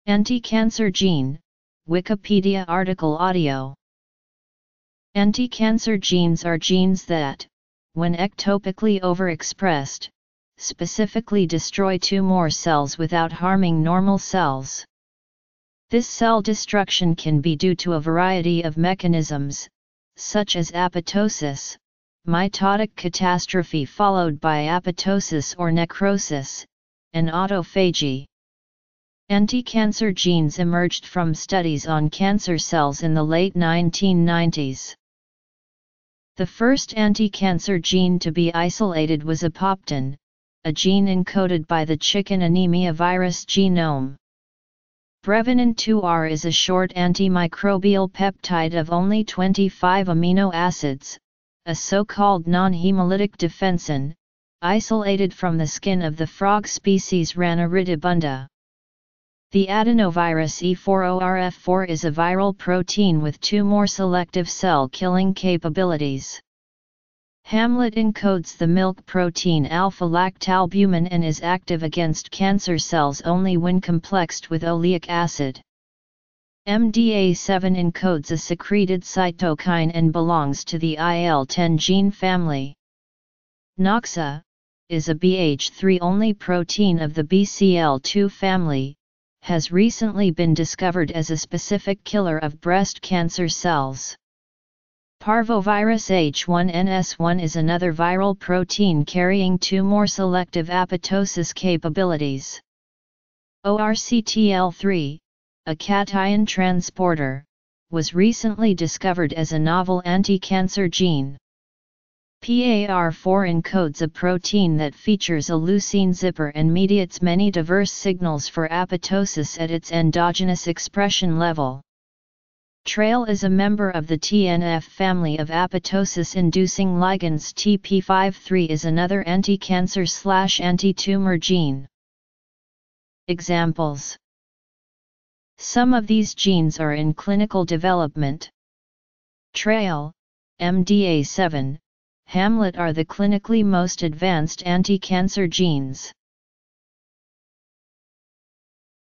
Anticancer gene, Wikipedia article audio. Anticancer genes are genes that, when ectopically overexpressed, specifically destroy tumor cells without harming normal cells. This cell destruction can be due to a variety of mechanisms, such as apoptosis, mitotic catastrophe followed by apoptosis or necrosis, and autophagy. Anticancer genes emerged from studies on cancer cells in the late 1990s. The first anticancer gene to be isolated was apoptin, a gene encoded by the chicken anemia virus genome. Brevinin 2R is a short antimicrobial peptide of only 25 amino acids, a so-called non-hemolytic defensin, isolated from the skin of the frog species Rana ridibunda. The adenovirus E4ORF4 is a viral protein with tumor-selective cell-killing capabilities. Hamlet encodes the milk protein alpha-lactalbumin and is active against cancer cells only when complexed with oleic acid. MDA7 encodes a secreted cytokine and belongs to the IL-10 gene family. Noxa is a BH3-only protein of the BCL2 family, has recently been discovered as a specific killer of breast cancer cells. Parvovirus H1N1 is another viral protein carrying tumor-selective apoptosis capabilities. ORCTL3, a cation transporter, was recently discovered as a novel anticancer gene. PAR4 encodes a protein that features a leucine zipper and mediates many diverse signals for apoptosis at its endogenous expression level. TRAIL is a member of the TNF family of apoptosis-inducing ligands. TP53 is another anticancer/antitumor gene. Examples. Some of these genes are in clinical development. TRAIL, MDA7, Hamlet are the clinically most advanced anticancer genes.